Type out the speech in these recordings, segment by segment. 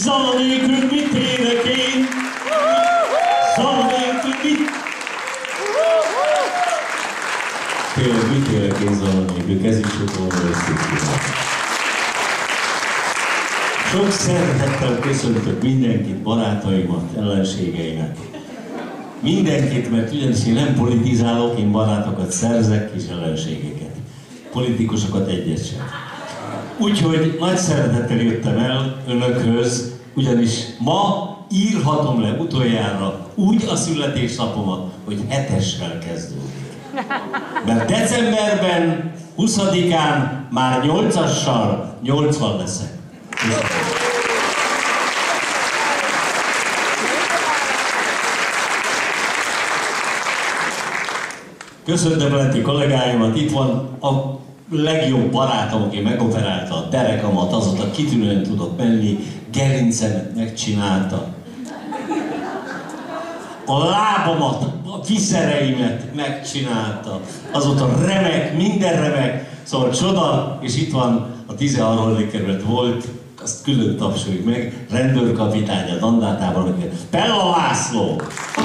Zala nélkül mit érek én? Zala nélkül mit? Tényleg mit érek én zala nélkül? Kezűcsókolomra összekérdem. Sok szeretettel köszöntök mindenkit, barátaimat, ellenségeimet. Mindenkit, mert ugyanis én nem politizálok, én barátokat szerzek és ellenségeket. Politikusokat egyet sem. Úgyhogy nagy szeretettel jöttem el önökhöz, ugyanis ma írhatom le utoljára úgy a születésnapomat, hogy 7-essel kezdődik. Mert decemberben, 20-án már 8-assal 80 leszek. Köszöntöm lenti kollégáimat, itt van a legjobb barátom, aki megoperálta a derekamat, azóta kitűnően tudok menni, gerincemet megcsinálta. A lábamat, a viszereimet megcsinálta, azóta remek, minden remek, szóval csoda, és itt van a 13. kerület volt, azt külön tapsoljuk meg, rendőrkapitány a Dandátában, Pella László!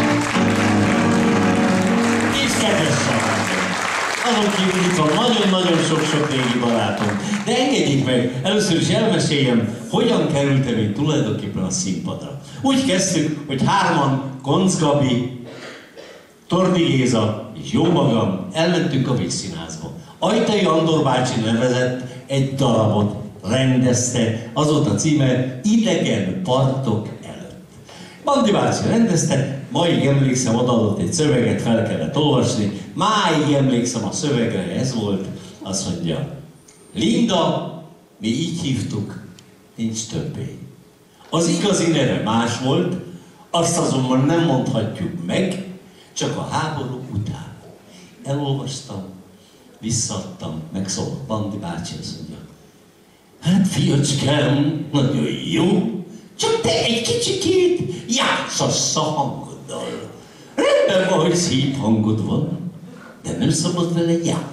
És kedves családom! Azon kívül itt van nagyon-nagyon sok-sok régi barátom. De engedjék meg, először is elmeséljem, hogyan kerültem én tulajdonképpen a színpadra. Úgy kezdtük, hogy hárman, Koncz Gabi, Tordi Géza és jó magam elmentünk a Vígszínházba. Ajtai Andor bácsi nevezett egy darabot, rendezte, az volt a címe Idegen partok előtt. Bandi bácsi rendezte, máig emlékszem, odaadott egy szöveget, fel kellett olvasni, máig emlékszem a szövegre, ez volt, azt mondja, Linda, mi így hívtuk, nincs többé. Az igazi neve más volt, azt azonban nem mondhatjuk meg, csak a háború után. Elolvastam, visszaadtam, megszólalt Bandi bácsi, azt mondja, hát fiacskám, nagyon jó, csak te egy kicsikét játszass a hangoddal. Rendben van, hogy szép hangod van, de nem szabad vele játszani.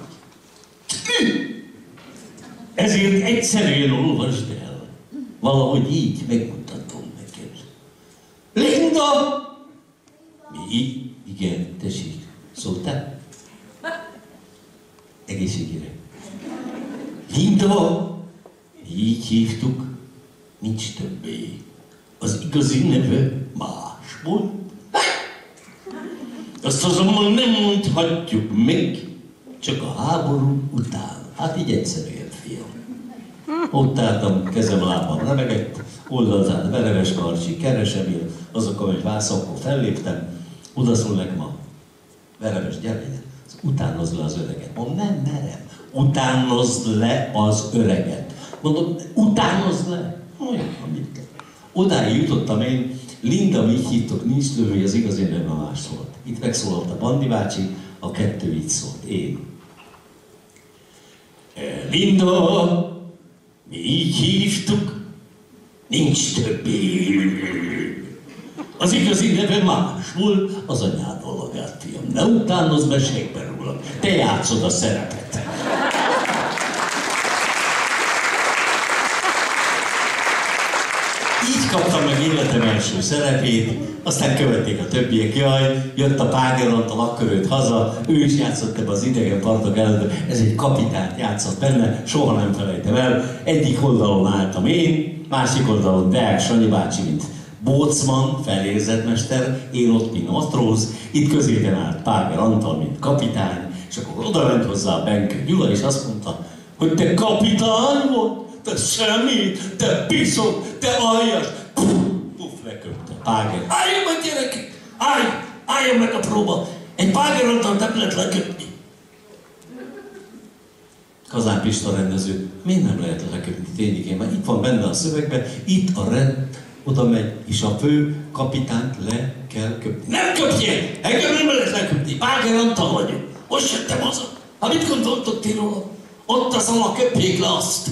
Ezért egyszerűen olvasd el. Valahogy így megmutatom neked. Linda! Mi? Igen, tessék. Szóltál? Egészségére. Linda! Így hívtuk, nincs többé. Az igazi neve más volt. Azt azonban nem mondhatjuk meg, csak a háború után. Hát így egyszerűen, fiam. Ott álltam, kezem lábam remegett, oldalzát Vereves Karcsi, keresem, azok, amely vászakon felléptem, oda szól nekem a Vereves, gyere ide, utánozd le az öreget. Mondom, nem merem, utánozd le az öreget. Mondom, utánozd le? Olyan, amit kell. Odáig jutottam én, Linda, mi így hívtok, nincs többé, az igazi neve más volt. Itt megszólalt a Bandi bácsi, a kettő így szólt, én. Linda, mi így hívtuk, nincs többé. Az igazi neve más volt, az anyád valagát, fiam. Ne utánozz, mesélj róla. Te játszod a szerepet. Így kaptam meg életem első szerepét, aztán követték a többiek, jaj, jött a Páger Antal, akkor őt haza, ő is játszott ebbe az Idegen partok előtt, ez egy kapitányt játszott benne, soha nem felejtem el, egyik oldalon álltam én, másik oldalon Deák Sanyi bácsi, mint bócman, felérzetmester, én ott, mint matróz, itt középen állt Páger Antal, mint kapitány, és akkor oda ment hozzá a Benkő Gyula, és azt mondta, hogy te kapitány vagy? Te semmit, te piszok, te aljas! Puff, leköpte. Páger. Álljon meg, gyerekek! Álljon meg a próba! Egy Páger Antal nem lehet leköpni. Kazán Pista rendező, miért nem lehet leköpni tényleg? Mert itt van benne a szövegben, itt a rend, oda megy, és a fő kapitányt le kell köpni. Nem köpjél! Engem nem lehet leköpni! Páger Antal vagyok! Most jöttem haza! Ha mit gondoltok ti róla? Ott a szala, köpjék le azt!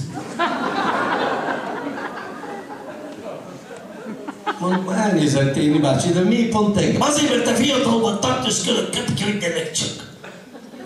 Mondom, elnézett Téni bácsi, de mi pont engem? Azért, mert te fiatal vagy, tartós körök, köpködjenek csak!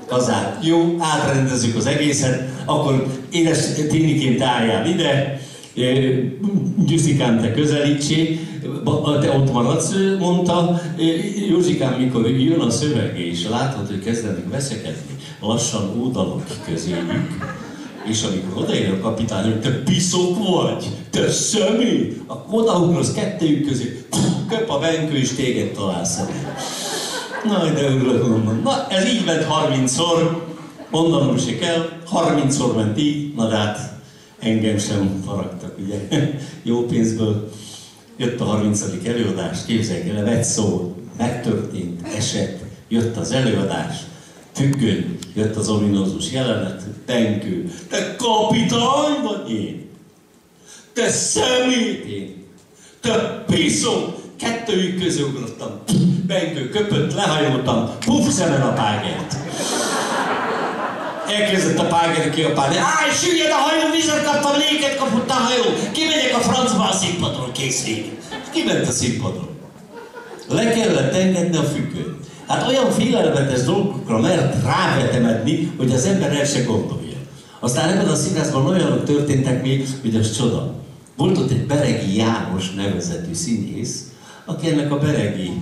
Kazán, jó, átrendezzük az egészet, akkor édes Téniként álljál ide, Gyuszikám, te közelítsél, te ott maradsz, mondta. Józsikám, mikor jön a szövege, és látod, hogy kezdenek veszekedni, lassan ódalok közéjük, és amikor odaér a kapitány, hogy te piszok vagy, te személy, akkor odaugrasz kettőjük közé, köp a Benkő, és téged találsz el. Na, de örülök, mondom. Na, ez így ment 30-szor, mondanom se kell, 30-szor ment így, na de hát engem sem faragtak, ugye, jó pénzből. Jött a 30. előadás, képzeljük el, egy szó, megtörtént, esett, jött az előadás, függöny, jött az ominózus jelenet, Benkő, te kapitány vagy én? Te szemét én? Te piszok! Kettőjük közé ugrottam, Benkő köpött, lehajoltam, puff szemen a págert. Elkezdett a páger kiabálni, állj, süllyed a hajó, vizet kaptam, léket kapott a hajó, kimegyek a francba a színpadról, kész vég. Kiment a színpadról. Le kellett engedni a függönyt. Hát olyan félelmetes dolgokra mert rávetemedni, hogy az ember el se gondolja. Aztán ebben a színházban olyanok történtek még, hogy az csoda. Volt ott egy Beregi János nevezetű színész, aki ennek a Beregi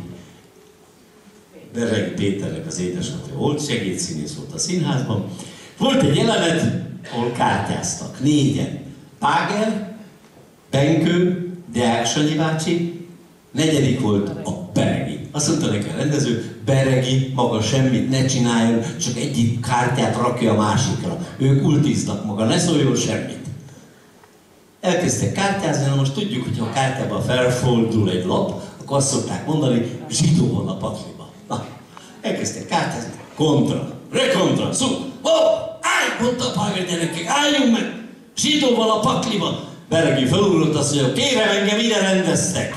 Péternek az édesapja volt, segédszínész volt a színházban. Volt egy jelenet, ahol kártyáztak, 4-en. Páger, Benkő, Deák Sanyi bácsi, 4. volt a Beregi. Azt mondta neki a rendező, Beregi maga semmit ne csináljon, csak egyik kártyát rakja a másikra. Ők ultiznak maga, ne szóljon semmit. Elkezdtek kártyázni, na most tudjuk, hogy ha a kártyában felfordul egy lap, akkor azt szokták mondani, zsidó van a pakliba. Na, elkezdtek kártyázni, kontra, rekontra, szó, állj, mondta a páger gyerekek, álljunk meg, zsidó van a pakliba. Beregi felugrott, azt mondja, kérem, engem ide rendeztek.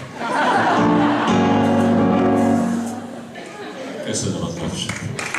Köszönöm a tapsot.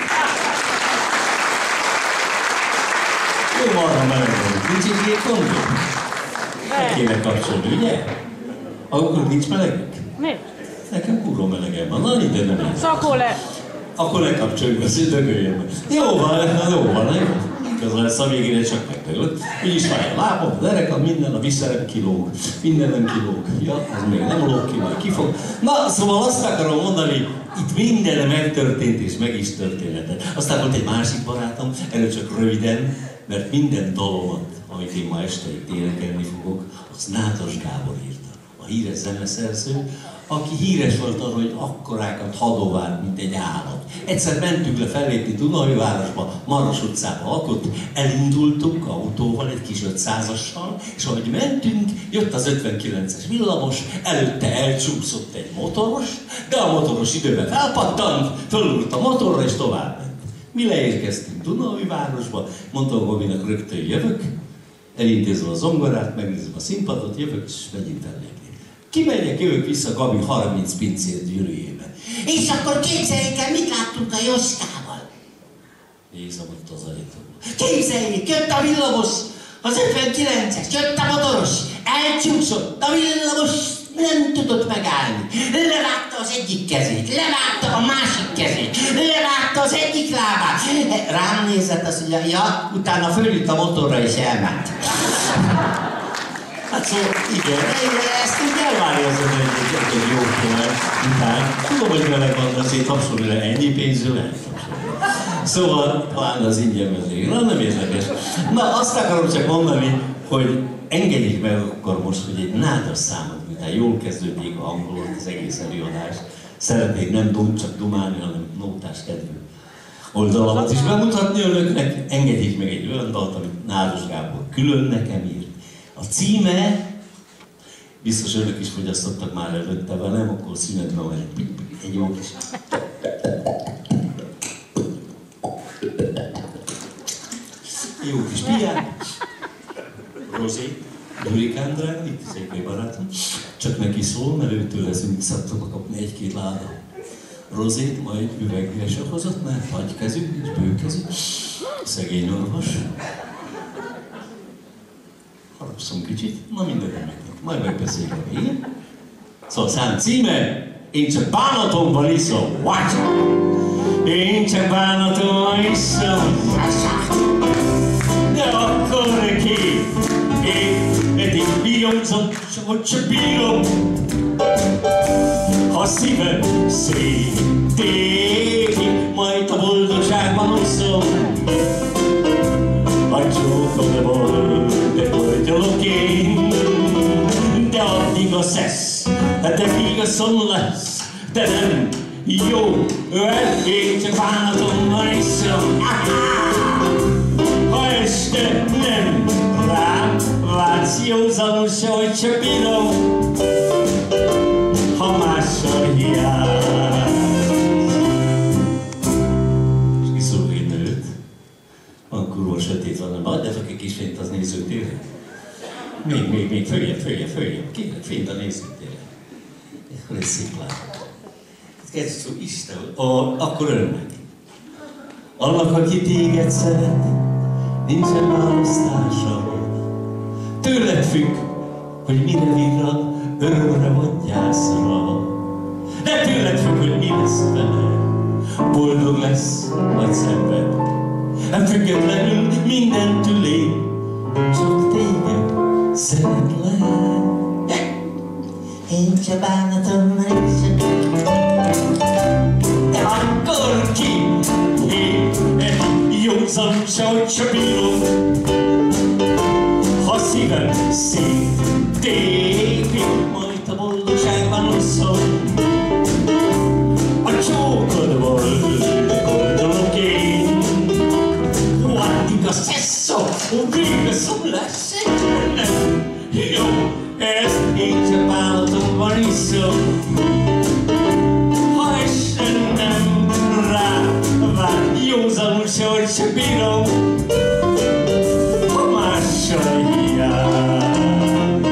Jó marha meleg vagyok, nincs egy ilyen gondol? Meg kéne kapcsolni, ugye? Akkor nincs melegük? Miért? Nekem kurva melegem van, na ide nem így. Szakol le! Akkor ne kapcsoljuk, azt dögöljön meg. Jó van, igaz lesz, a végére csak megdögött. Úgyis fáj a lábam, a derekam, minden, a viszerem kilóg, mindenem kilóg. Ja, az még nem lóg ki, majd kifog. Na, szóval azt akarom mondani, itt minden megtörtént és meg is történhetett. Aztán volt egy másik barátom, erről csak röviden, mert minden dalomat, amit én ma este itt énekelni fogok, az Nádas Gábor írta. A híres zeneszerző, aki híres volt arról, hogy akkorákat hadovált, mint egy állat. Egyszer mentünk le fellépni Dunaújvárosba, Maros utcába lakott, elindultunk autóval, egy kis 500-assal, és ahogy mentünk, jött az 59-es villamos, előtte elcsúszott egy motoros, de a motoros időben felpattant, fölült a motorra és továbbment. Mi leérkeztünk Dunaújvárosba, mondtam Gabinak, rögtön jövök, elintézem a zongorát, megnézem a színpadot, jövök és megyünk fellépni. Kimegyek, jövök vissza Gabi 30 pincér gyűrűjében. És akkor képzeljék el, mit láttunk a Joskával? Nézem ott az ajtóból. Képzeljék, jött a villamos, az 59-es, jött a motoros, elcsúszott, a villamos nem tudott megállni. Levágta az egyik kezét, levágta a másik kezét, levágta az egyik lábát. Rám nézett, azt mondja, ja, utána fölült a motorra és elment. Hát szóval igen, ezt így elvárja az egy jó követ után. Tudom, hogy meleg van, azért tapsolni le ennyi pénzről lehet tapsolni. Szóval talán az ingyen vendég. Na, nem érdekes. Na, azt akarom csak mondani, hogy engedjék meg akkor most, hogy egy nádas számot, miután jól kezdődik a hangulat, az egész előadás. Szeretnék nem csak dumálni, hanem nótás kedvű oldalamat is bemutatni önöknek. Engedjék meg egy olyan dalt, amit Nádas Gábor külön nekem írt. A címe, biztos önök is fogyasztottak már előtte velem, akkor szünetben van egy jó kis... Jó kis pián. Rozé, Gyurikán drága, itt szépen barátom. Csak neki szól, mert őtől leszünk visszattok kapni 1-2 láda rozét, majd üvegbe se hozott, mert fagykezű és bőkezű. Szegény orvos. Harapszom kicsit, na mindenre megvan. Majd megbeszéljük a végén. Szóval szám címe, én csak bánatomban iszom, what? Én csak bánatomban iszom, de akkor ki? Én eddig Józom, hogy csak bírom, ha szívem széttépik, majd a boldogságban oszom. A csókodból, de boldogok én, de addig a szesz, de igazom lesz, de nem jó, én csak bánatommal iszom. Ha este nem rám vársz, józanul se, hogy csak bírom, ha mással hiáz. És kiszól egy nőt, van kurva sötét van, nem adjátok egy kis fényt az nézőtérre? Még, följebb, kérlek fényt a nézőtérre. Akkor egy szép lát. Kezdjük, Isten, akkor örömmel. Annak, aki téged szeret, nincsen választása. Tőled függ, hogy mire virrad, örömre vagy gyászra. De tőled függ, hogy mi lesz vele, boldog lesz vagy szenved. Függetlenül mindentől én, csak téged szeretlek. Én csak bánatommal iszom. De akkor ki? Én józan se, hogy csak bírom, ha szívem széttépik, majd a boldogságban oszom. A csókodból boldogok én, addig a szesszó, végeszom lesz egy nem jó. Ezt én csak bánatomban iszom. Ha este nem rám vár, józanul se, hogy csak bírom, ha mással hiány.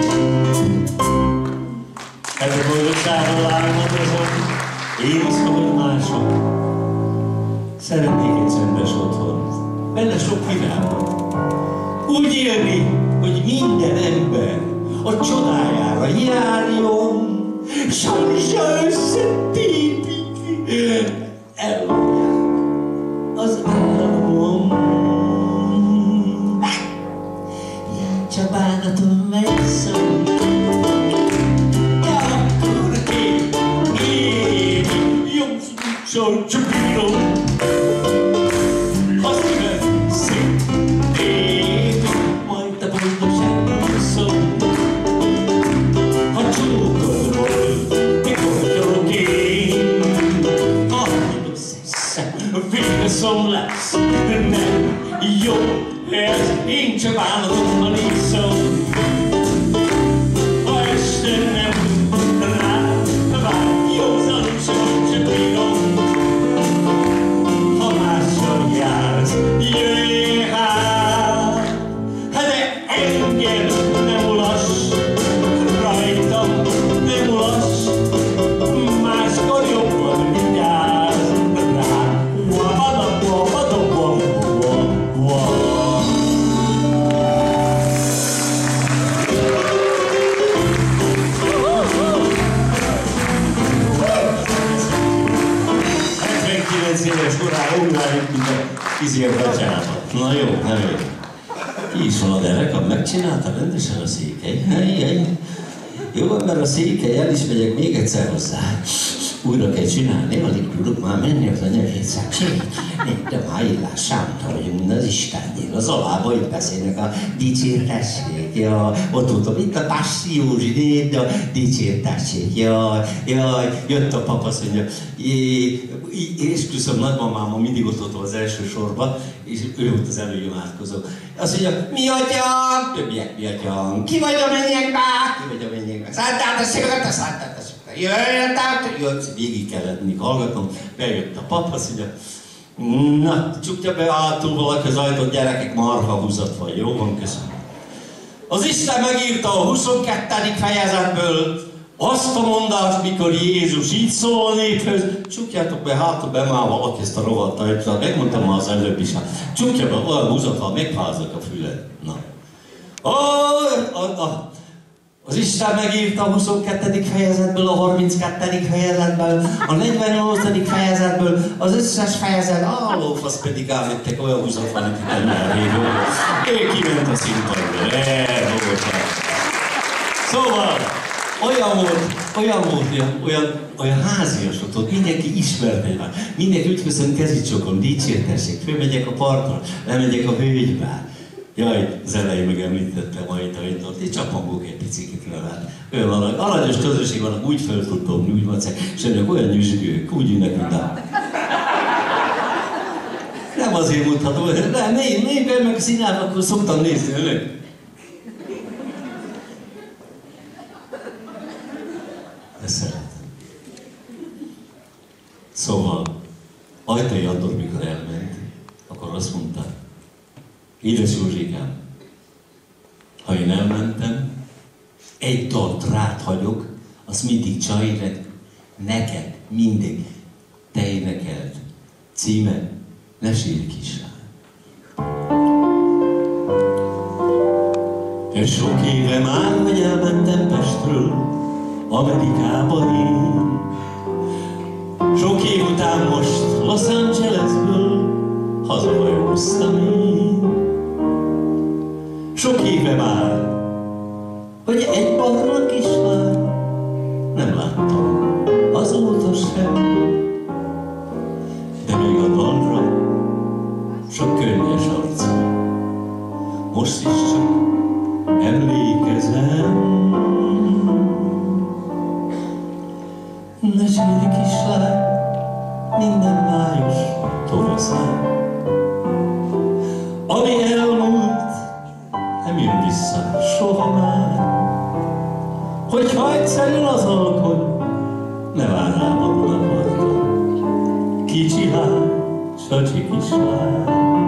Ebben boldogságról álmodozom, én iszom, hogy mások. Szeretnék egy csendes otthont, benne sok világot. Úgy élni, hogy minden ember a csodájára járjon, sajnos összetépik, elolják az álmom. Én csak bánatommal iszom, de akkor én józan csak bírom, ha szívem széttépik, majd a boldogságban oszom. Végeszom lesz, nem jó, ez én csak bánatommal iszom. Ha este nem rám vár, józanul se, hogy csak bírom, ha mással jársz, jöjj hát, de engem nem ulass, rajtam nem ulass, máskor jobban vigyázz rám. Éves korán ugráljuk, mint a izérbecsánat. Na jó, nem jó. Ki is van a derek, megcsinálta rendesen a székely. Jó, mert a székely, el is megyek még egyszer hozzá. Újra kell csinálni, alig tudok már menni az anyarészek. De már illás sámta vagyunk, az Istennél, az alába itt beszélnek a dicsértesség. Ja, ott voltam itt a Tassi Józsi, de a dicsértesség. Jaj, jött a papa, azt mondja, és köszönöm, nagymamáma mindig ott volt az első sorban, és ő volt az előimádkozó. Azt mondja, mi atyám? Többiek mi atyám? Ki vagy a mennyekbe? Ki vagy a mennyekbe? Szántáltasségot, jöjjön, végig kellett még hallgatnom, bejött a pap, azt mondja, na, csukja be hátul valaki az ajtót, gyerekek, marha húzat van, jó van, köszönöm. Az Isten megírta a 22. fejezetből azt a mondást, mikor Jézus így szól a néphöz, csukjátok be hátul, bemáll valaki ezt a rohadt ajtót, megmondtam már az előbb is, csukja be, olyan húzat van, megfáznak a füled. Na. Az Isten megírta a 22. fejezetből, a 32. fejezetből, a 48. fejezetből, az összes fejezet, lófasz pedig elvettek, olyan húzat van, itt nem elvédő. Ő kiment a színpadra, Szóval, olyan házias ott, mindenki ismert egymást. Mindenki úgy köszön, kezicsokom, dicsértessék, fölmegyek a partra, lemegyek a völgybe. Jaj, az elején megemlítettem majd, hogy ott egy csapangok egy picit rá. Olyan aranyos közösség vannak, úgy fel tud dobni, úgy macek, és önök olyan nyüzsgők, úgy ünnek, mint nem azért mondhatom, hogy nem, én meg a színában, akkor szoktam nézni önök. De szeretem. Szóval, Ajtai Andor, mikor elment, akkor azt mondta, édes Józsikám, ha én elmentem, egy dalt rád hagyok, azt mindig csajred, neked, mindig, te énekeld. Címe, ne sírj kislány. És sok éve már, hogy elmentem Pestről, Amerikába én. Sok év után most Los Angelesből hazahajóztam én. Sok éve már, hogy egy barna kislány nem láttam azóta sem. De még a dalra sok könnyes arcú, most is csak emlékezem. Ne sírj kislány, minden május tavaszán. Ami elmúlt, nem jön vissza soha már. Hogyha egyszer jön az alkony, ne várj rám a Dunaparton. Kicsi lány, sacsi kislány.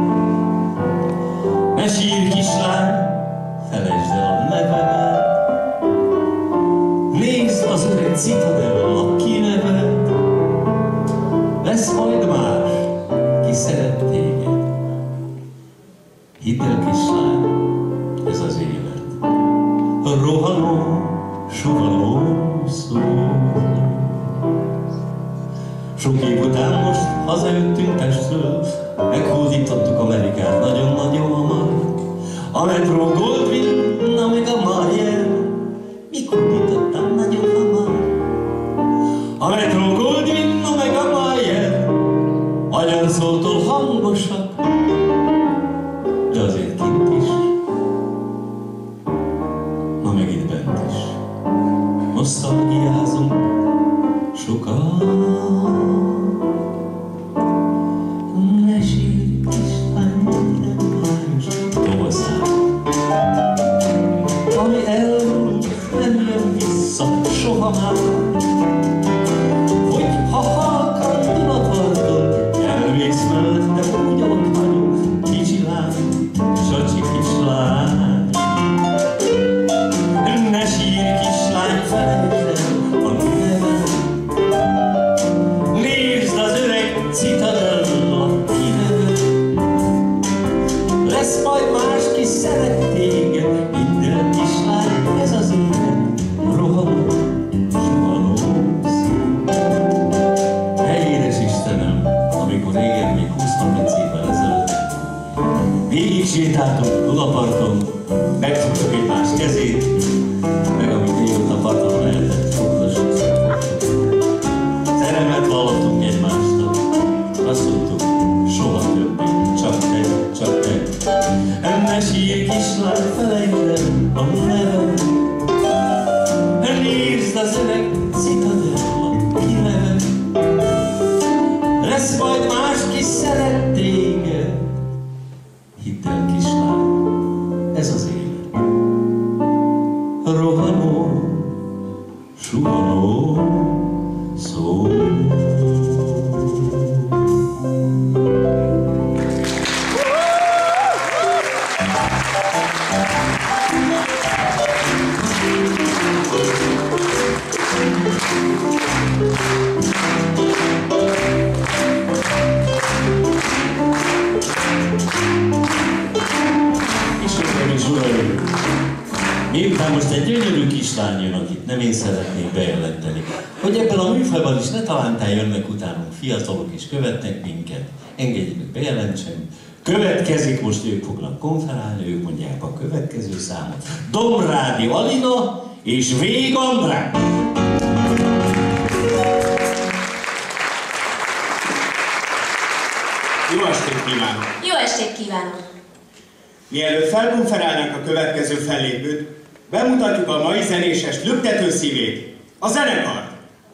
Ne sírj kislány, felejtsd el a nevemet. Nézd az öreg Citadella kinevet. Lesz majd más, ki szeret téged. Hidd el kislány, ez az élet. Rohanó, sugaló szó. Sok év után most hazajöttünk Pestről, meghódítottuk Amerikát nagyon-nagyon hamar. A metró Goldwyn, na meg a Mayer, mikor nyitottam nagyon hamar. A metró Goldwyn, na meg a Mayer, magyar szótól hangosak, de azért kint is, na meg itt bent is. Nosztalgiázunk sokat. Ne sírj kislány, minden május tavaszán. Ami elmúlt, nem jön vissza soha már. Hogy ha halkan Dunaparton elmész mellettem, úgy ott vagyok, kicsi lány, sacsi kislány. Ne sírj kislány, felejtsd el a nevet. Nézd az öreg Citadella kinevet. Lesz majd más, ki szeret téged, minden kislány, ez az élet, rohanó, sugaló szín. De édes Istenem, amikor régen, még 20-30 évvel ezelőtt végig sétáltunk Dunaparton, megfogtuk egymás kezét, meg amit délután parton lehetett, foglassuk. Szerelmet vallottunk egymásnak, azt mondtuk, soha többé, csak te. Ne sírj kislány, felejtsd el a nevet. Nézd az öreg Citadella kinevet. Lesz majd más, ki szeret téged. Hidd el kislány, ez az élet. Rohanó, sugaló szó. Miután most egy gyönyörű kislány jön, akit nem én szeretnék bejelenteni, hogy ebben a műfajban is ne talántán jönnek utánunk fiatalok és követnek minket, engedjék meg bejelentsem. Következik, most ők fognak konferálni, ők mondják a következő számot. Domrádi Alina és Vég András. Jó estét kívánok! Jó estét kívánok! Mielőtt felkonferálnánk a következő fellépőt, bemutatjuk a mai zenéses lüktető szívét, a zenekart!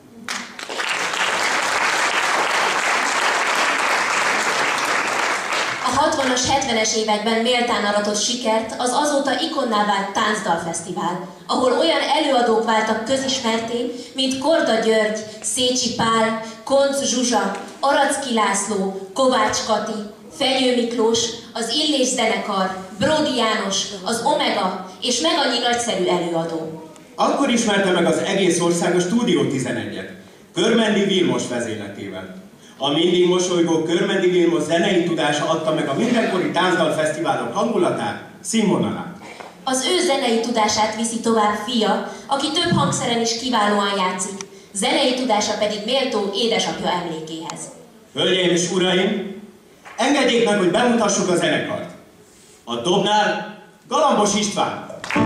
A 60-as, 70-es években méltán aratott sikert az azóta ikonná vált Táncdalfesztivál, ahol olyan előadók váltak közismerté, mint Korda György, Szécsi Pál, Koncz Zsuzsa, Aracki László, Kovács Kati, Fenyő Miklós, az Illés zenekar, Bródi János, az Omega és meg annyi nagyszerű előadó. Akkor ismerte meg az egész ország a Stúdió 11-et, Körmendi Vilmos vezényletével. A mindig mosolygó Körmendi Vilmos zenei tudása adta meg a mindenkori táncdalfesztiválok hangulatát, színvonalát. Az ő zenei tudását viszi tovább fia, aki több hangszeren is kiválóan játszik, zenei tudása pedig méltó édesapja emlékéhez. Hölgyeim és uraim, engedjék meg, hogy bemutassuk a zenekart. A dobnál Galambos István.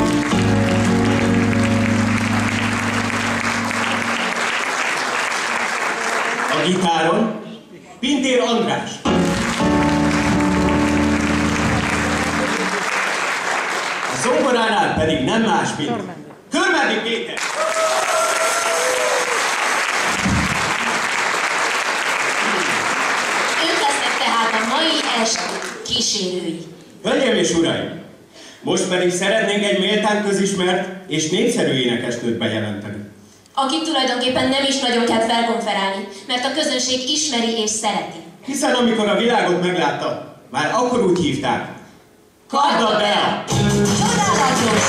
A gitáron Pintér András. A zongoránál pedig nem más, mint Körmendi Péter. Ők lesznek tehát a mai este kísérői. Hölgyeim és uraim, most pedig szeretnénk egy méltán közismert és népszerű énekesnőt bejelenteni. Akit tulajdonképpen nem is nagyon kell felkonferálni, mert a közönség ismeri és szereti. Hiszen amikor a világot meglátta, már akkor úgy hívták, Karda Bea! Csodálatos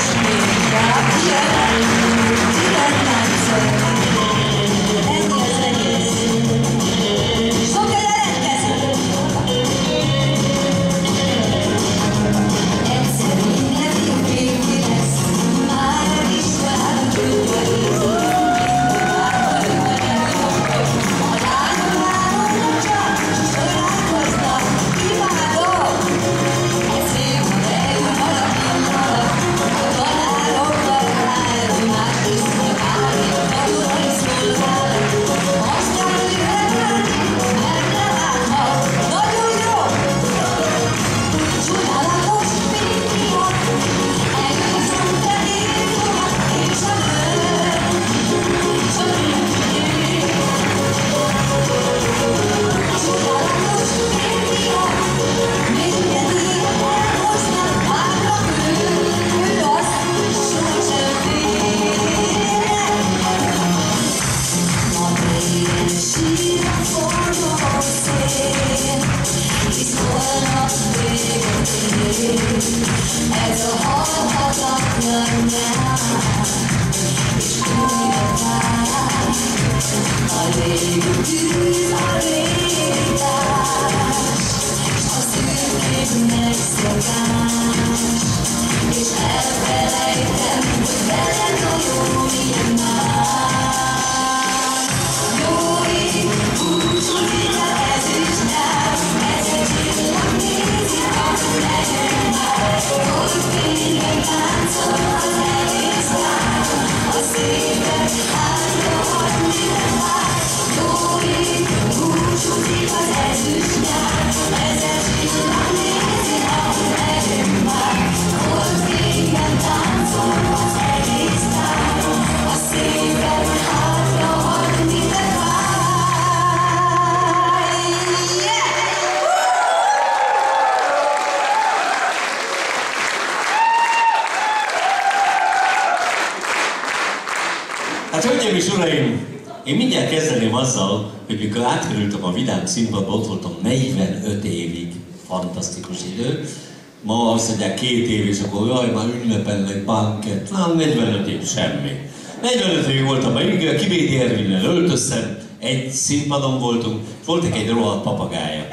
Hát hölgyeim és uraim, én mindjárt kezdeném azzal, hogy mikor átkerültem a Vidám Színpadba, ott voltam 45 évig, fantasztikus idő. Ma azt mondják 2 év, és akkor jaj, már ünnepelnek bankett. Na, 45 év semmi. 45 év voltam, mert Kibédi Ervinnel öltöztem, egy színpadon voltunk, és volt egy rohadt papagája.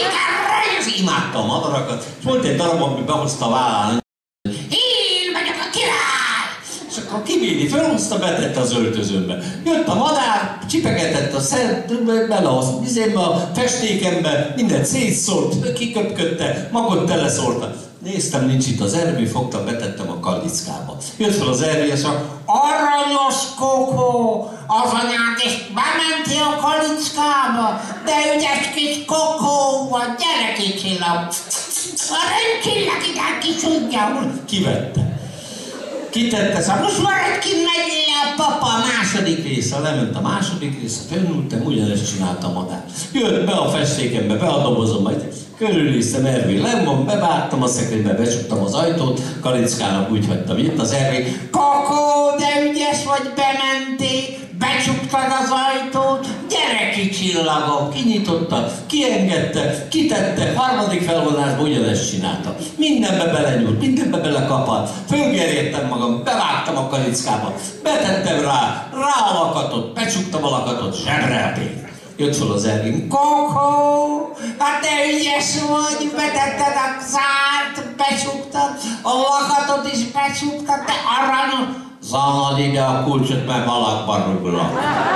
És imádta a madarakat, és volt egy darab, ami behozta a vállán. Én megyek a király! És akkor Kibédi felhozta, betette az öltözőmbe. Jött a madár, csipegetett a bele a festékembe, mindent szétszórt, kiköpködte, magot teleszórta. Néztem, nincs itt az Ervi, fogtam, betettem a kalickába. Jött fel az Ervi, és a aranyos Kokó, az anyád is bementi a kalickába, de ügyes kis Kokó vagy, gyere kicsillag. A rendcsillag ide kisudja. Kivette. Kitette, szóval most maradj ki, megy le a papa. a második része, lement a második része, fennültem, ugyanezt csináltam adán. Jött be a festékembe, be a dobozom, majd körülnéztem, Ervi lenn van, bevágtam a szekrénybe, becsuktam az ajtót, kalickának úgy hagytam, itt az Ervi. Kokó, de ügyes vagy, bementél, becsuktad az ajtót, gyere kicsillagom. Kinyitotta, kiengedte, kitette, harmadik felvonásban ugyanezt csinálta. Mindenbe belenyúlt, mindenbe belekapart, fölgerjedtem magam, bevágtam a kalickába, betettem rá a lakatot, becsuktam a lakatot, zsebrelték. Jött fel az Ervin. Kokó, hát te ügyes vagy, betetted a zárt, becsuktad, a lakatot is becsuktad, te aranyos. Zanad ide a kulcsot, mert valakban ruglak.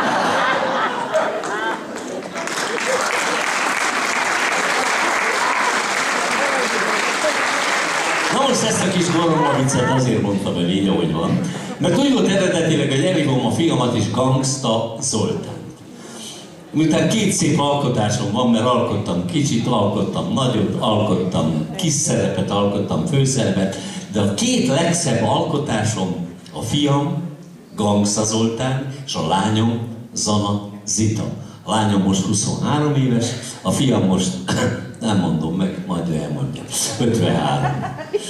Na most ezt a kis goromba viccet azért mondtam el így, ahogy van, mert úgy volt eredetileg, hogy elhívom a fiamat is Gangsta Zoltán. Miután két szép alkotásom van, mert alkottam kicsit, alkottam nagyot, alkottam kis szerepet, alkottam főszerepet, de a két legszebb alkotásom a fiam, Gangsta Zoltán, és a lányom, Zana Zita. A lányom most 23 éves, a fiam most, nem mondom meg, majd ő elmondja, 53.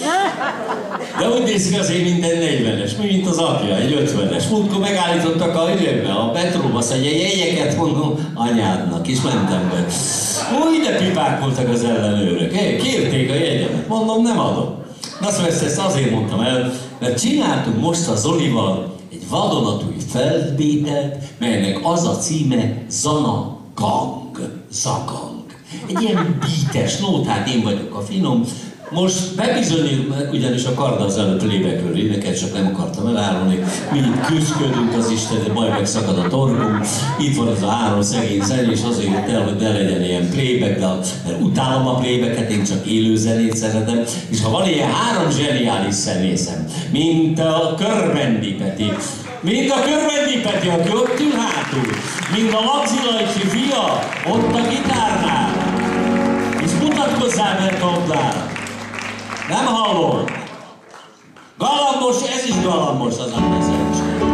De úgy néz ki azért minden 40-es, mi mint az apja, egy 50-es. Múltkor megállítottak a betróba, azt mondja, jegyeket mondom anyádnak, és mentem be. Úgy de pipák voltak az ellenőrök, kérték a jegyemet, mondom, nem adom. Na szóval ezt azért mondtam el, mert csináltunk most a Zolival egy vadonatúj felvételt, melynek az a címe Zana Gang, Zagang. Egy ilyen beates nótát, én vagyok a finom. Most bebizonyít, ugyanis a Karda az előtt lébekről énekelt, csak nem akartam elárulni. Mi itt küzdködünk az Isten, de majd megszakad a torkunk. Itt van ez a 3 szegény zenés, azért jött el, hogy ne legyen ilyen playback, de mert utálom a playbacket, én csak élő zenét szeretem. És ha van ilyen 3 zseniális zenészem, mint a Körmendi Peti, aki ott ül hátul, mint a Laci Lajcsi fia, ott a gitárnál, és mutatkozzál, mert dobdál. Nem hallod? Galambos, ez is galambos az emlékezés.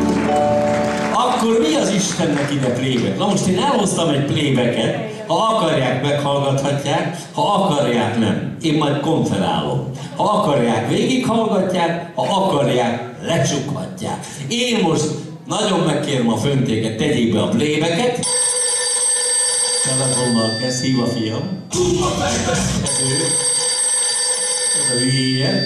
Akkor mi az Istennek ide playback? Na most én elhoztam egy playbacket, ha akarják, meghallgathatják, ha akarják, nem. Én majd konferálom. Ha akarják, végighallgatják, ha akarják, lecsukhatják. Én most nagyon megkérem a föntéket, tegyék be a playbacket. Telefonnal kezd, hív a fiam. Ez ő. Ez a hülye.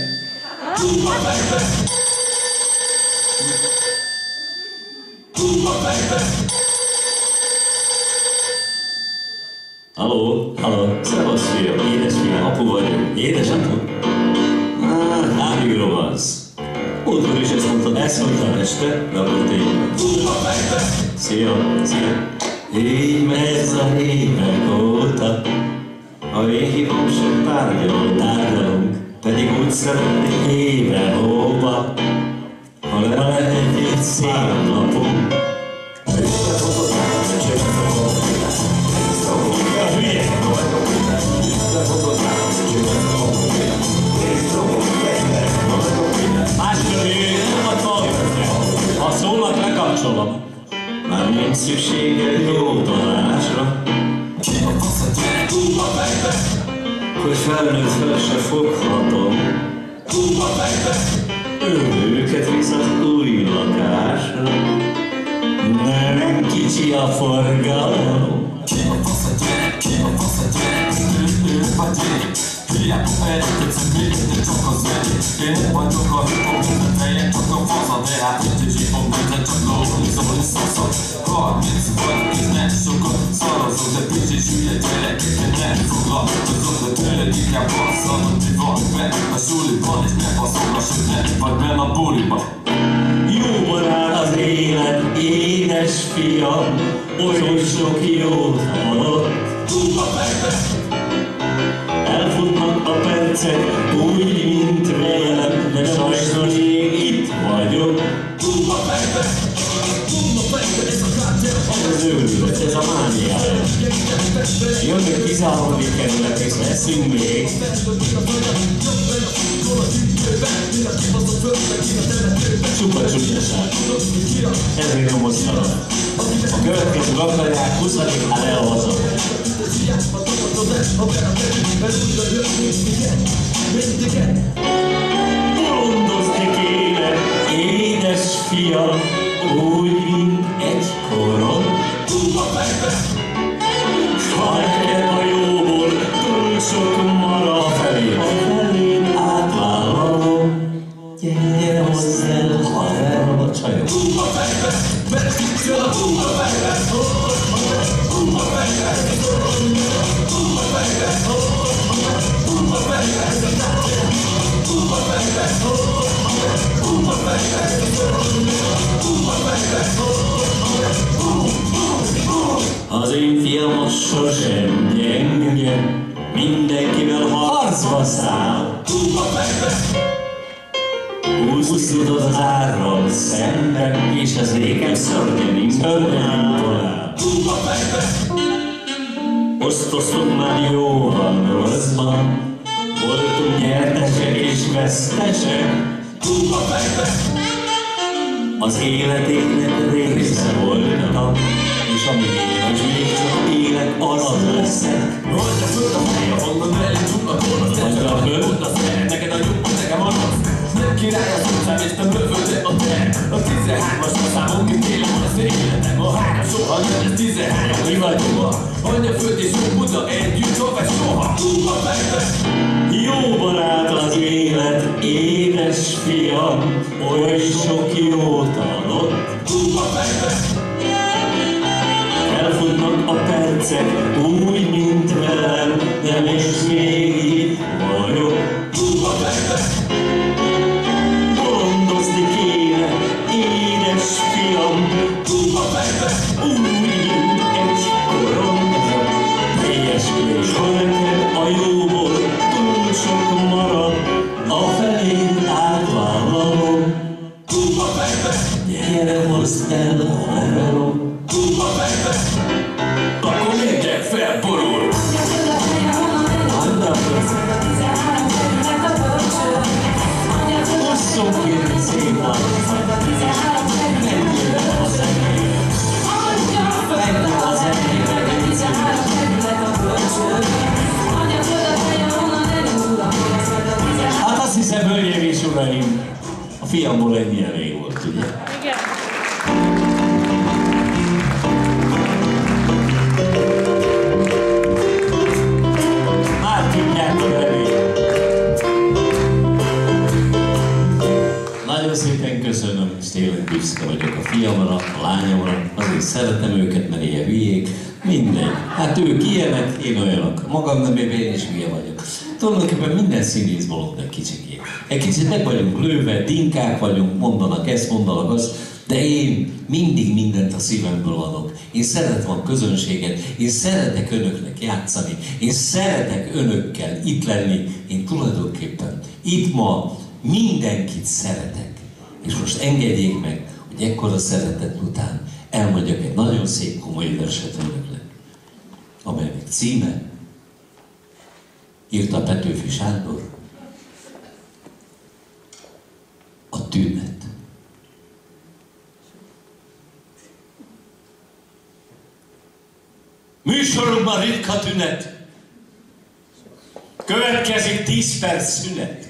Halló, szevasz fiam, édesfiam, apu vagyok. Édesapu? Hát miről az? Múltkor is ezt mondtad este, de akkor tényleg. Szia. Így megy a évek óta, ha én hívom sem tárgyalunk, pedig úgy szeretnék évre hóba, ha lenne egy szép napunk. Máskor nem a találja, ha szólnak, lekapcsolom. Már nincs szüksége jó tanásra, hogy felnőtt fel se foghatom. Őket visz az új lakásra, nem kicsi a forgalom. Hiába elkötszem végre csak az elé. Én vagyok a hipom, minden fejem csak a faza, de hát itt is hipom, de csak lózni, szólni szaszak. 30 vagy és nem sokat szarozok, de picsis hülye gyerekeket nem foglalkozok, de tőled inkább basszal, hogy van be a suliban, és ne baszogass, hogy ne vagy benn a buliba. Jóban áll az élet, édes fiam, oly sok jót hallott. Elfutnak a perc, percet, úgy, mint vélem, de sajnos itt vagyok. Ez őrület, ez a mániája. Jönnek 13. kerület, és leszünk még. Csupa csúcsaság. Ezért nyomoztanak. A következő akarják 20. hát elhozok. Bolondozni kéne, édes fiam, úgy, mint egykoron. Ha neked a jóból túl sok mara felé, átvállalom. Gyere hozzá, haverem a csajok. Az én fiam az sosem gyenge, mindenkivel harcba száll. Úszod az árral szemben, és az égen szörnyeim tovább. Osztoztunk már jóval rosszban, voltunk nyertesek és vesztesek. Az életének része voltam, és amíg éles még csak élek, az leszek. Hagyja föl a feje, honnan elindul a kornak. Hagyja föl a feje, neked a jobb, nekem a rossz. Nem király az utcám, és nem lövöldre a ter. A 13-as haszámon kitélem, az életem. A 3 soha nem, ez 13, mi vagyok. Anya föld és jó Buda együtt, soha vagy soha. Jó barát az élet, édes fiam, oly sok jót adott. Elfutnak a percek, úgy, mint velem, de és még itt vagyok. Bolondozni kéne, édes fiam, úgy, mint egykoron. És ha neked a jóból túl sok marad, a felét átvállalom. Gyere, hozd el a haverom. Akkor mindjárt felborul. Hosszunk kérni szép arcát. Menjél a zenére. Menjél a zenére. Hát azt hiszem, hölgyeim és uraim, a fiamból ennyi elég volt, ugye? Igen. Már tudjátok elég. Nagyon szépen köszönöm, és tényleg büszke vagyok a fiamra, a lányomra, azért szeretem őket, mert ilyen hülyék, mindegy. Hát ők ilyenek, én olyanok. Magam nemében én is hülye vagyok. Tulajdonképpen minden színész bolondnak kicsikét. Egy kicsit meg vagyunk lőve, dinkák vagyunk, mondanak ezt, mondanak azt, de én mindig mindent a szívemből adok. Én szeretem a közönséget, én szeretek önöknek játszani, én szeretek önökkel itt lenni, én tulajdonképpen itt ma mindenkit szeretek. És most engedjék meg, hogy ekkora szeretet után elmondjak egy nagyon szép, komoly verset önöknek, amelynek címe írta Petőfi Sándor, a tünet. Műsorunkban ritka tünet. Következik 10 perc szünet.